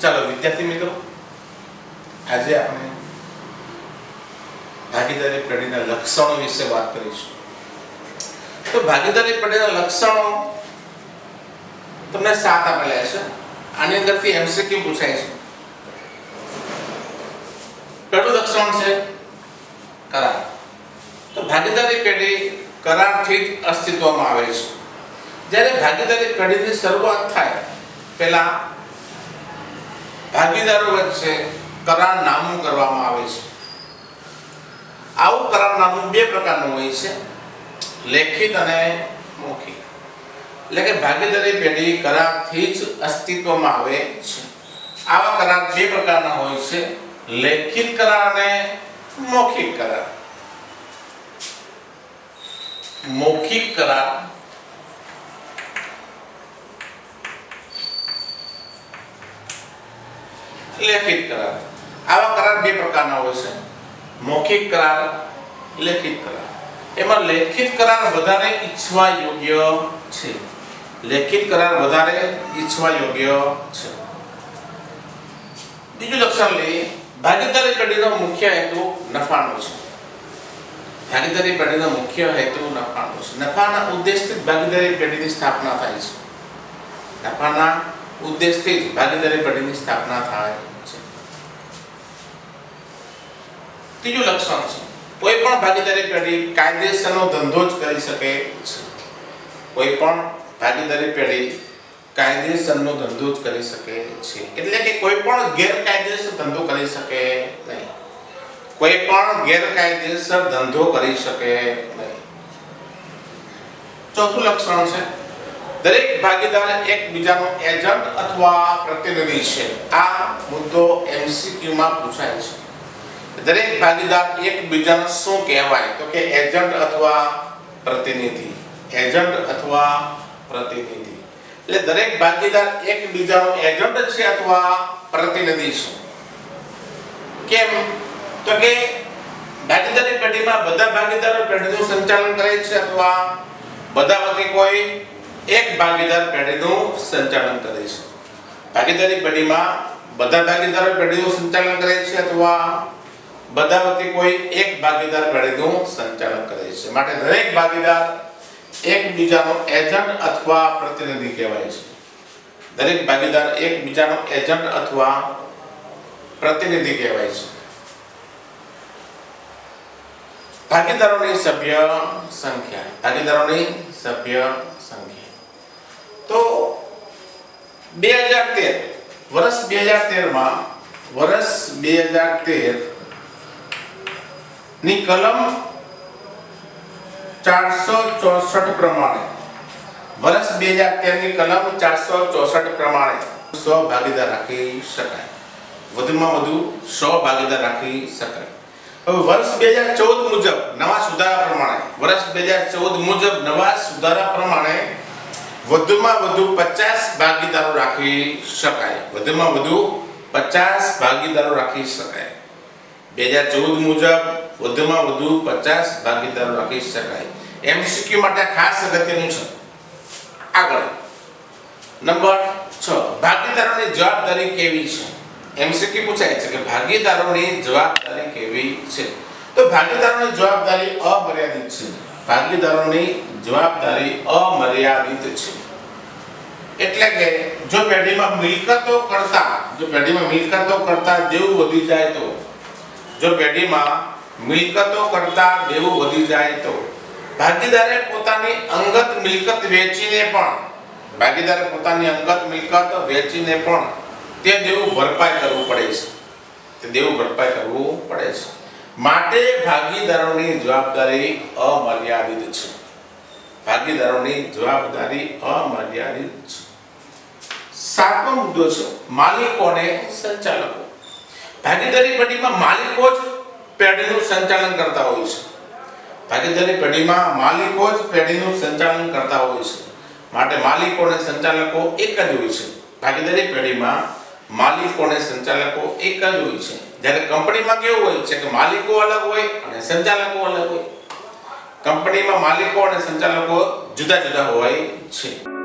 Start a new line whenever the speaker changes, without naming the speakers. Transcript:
ચાલો વિદ્યાર્થી મિત્રો, આજે આપણે ભાગીદારી પેઢીના લક્ષણો વિશે વાત કરીશું. તો ભાગીદારી પેઢીના લક્ષણો તમને 7 આપેલા છે. આની અંદરથી એમસીક્યુ પૂછાય છે. પહેલું લક્ષણ છે કરાર. તો ભાગીદારી પેઢી કરારથી જ અસ્તિત્વમાં આવે છે. જ્યારે ભાગીદારી પેઢીની શરૂઆત થાય પહેલા ભાગીદારો વચ્ચે કરારનામું કરવામાં આવે છે. આવું કરારનામું 2 પ્રકારનું હોય છે, લેખિત અને મૌખિક. એટલે કે ભાગીદારી પેઢી કરારથી જ અસ્તિત્વમાં આવે છે. આવા કરાર 2 પ્રકારના હોય છે, લેખિત કરાર અને મૌખિક કરાર. મૌખિક કરાર લેખિત કરાર. આવા કરાર 2 પ્રકારના હોય છે, મૌખિક કરાર, લેખિત કરાર. એમાં લેખિત કરાર વધારે ઈચ્છવા યોગ્ય છે. લેખિત કરાર વધારે ઈચ્છવા યોગ્ય છે. બીજું લક્ષણ લઈએ, ભાગીદારી પેઢીનો મુખ્ય હેતુ નફાનો છે. ભાગીદારી પેઢીનો મુખ્ય હેતુ નફાનો છે. નફાના ઉદ્દેશથી ભાગીદારી પેઢીની સ્થાપના થાય છે. નફાના ઉદ્દેશથી ભાગીદારી પેઢીની સ્થાપના થાય છે. ત્રીજું લક્ષણ છે, કોઈ પણ ભાગીદારી પેઢી કાયદેસરનો ધંધો જ કરી શકે છે. કોઈ પણ ભાગીદારી પેઢી કાયદેસરનો ધંધો જ કરી શકે છે. એટલે કે કોઈ પણ ગેરકાયદેસર ધંધો કરી શકે નહીં. કોઈ પણ ગેરકાયદેસર ધંધો કરી શકે નહીં. ચોથું લક્ષણ છે, દરેક ભાગીદાર એકબીજાનો એજન્ટ અથવા પ્રતિનિધિ છે. આ મુદ્દો MCQ માં પૂછાય છે. દરેક ભાગીદાર એકબીજાને શું કહેવાય? તો કે એજન્ટ અથવા પ્રતિનિધિ. એજન્ટ અથવા પ્રતિનિધિ. એટલે દરેક ભાગીદાર એકબીજાનો એજન્ટ છે અથવા પ્રતિનિધિ છે. કેમ? તો કે ભાગીદારી પેઢીમાં બધા ભાગીદારો પેઢીનું સંચાલન કરે છે અથવા બધા વતી કોઈ એક ભાગીદાર પેઢીનું સંચાલન કરે છે. ભાગીદારી પેઢીમાં બધા ભાગીદારો પેઢીનું સંચાલન કરે છે અથવા બધા વતી કોઈ એક ભાગીદાર પેઢીનું સંચાલન કરે છે. માટે દરેક ભાગીદાર એકબીજાનો એજન્ટ અથવા પ્રતિનિધિ કહેવાય છે. દરેક ભાગીદાર એકબીજાનો એજન્ટ અથવા પ્રતિનિધિ કહેવાય છે. ભાગીદારોની સભ્ય સંખ્યા. ભાગીદારોની સભ્ય સંખ્યા. તો 2013 માં વર્ષ 2013 ની કલમ 464 પ્રમાણે વર્ષ 2013 ની કલમ 464 પ્રમાણે 100 ભાગીદાર રાખી શકાય. વધુમાં વધુ 100 ભાગીદાર રાખી શકાય. હવે વર્ષ 2014 મુજબ નવા સુધારા પ્રમાણે વધુમાં વધુ 50 ભાગીદારો રાખી શકાય. વધુમાં વધુ 50 ભાગીદારો રાખી શકાય. 2014 મુજબ વધુમાં વધુ 50 ભાગીદારો રાખી શકાય. MCQ માટે ખાસ અગત્યનું છે. આગળ નંબર 6, ભાગીદારોની જવાબદારી કેવી છે? MCQ પૂછાય છે કે ભાગીદારોની જવાબદારી કેવી છે? તો ભાગીદારોની જવાબદારી અમર્યાદિત છે. ભાગીદારોની જવાબદારી અમર્યાદિત છે. એટલે કે જો પેઢીમાં મિલકતો કરતા દેવું વધી જાય તો ભાગીદારે પોતાની અંગત મિલકત વેચીને પણ તે દેવું ભરપાઈ કરવું પડે છે. માટે ભાગીદારોની જવાબદારી અમર્યાદિત છે. સાતમો મુદ્દો છે, માલિકો અને સંચાલકો. ભાગીદારી પેઢીમાં માલિકો જ પેઢીનું સંચાલન કરતા હોય છે. માટે માલિકો અને સંચાલકો એક જ હોય છે. ભાગીદારી પેઢીમાં માલિકો અને સંચાલકો એક જ હોય છે. જ્યારે કંપનીમાં કેવું હોય છે કે માલિકો અલગ હોય અને સંચાલકો અલગ હોય. કંપનીમાં માલિકો અને સંચાલકો જુદા જુદા હોય છે.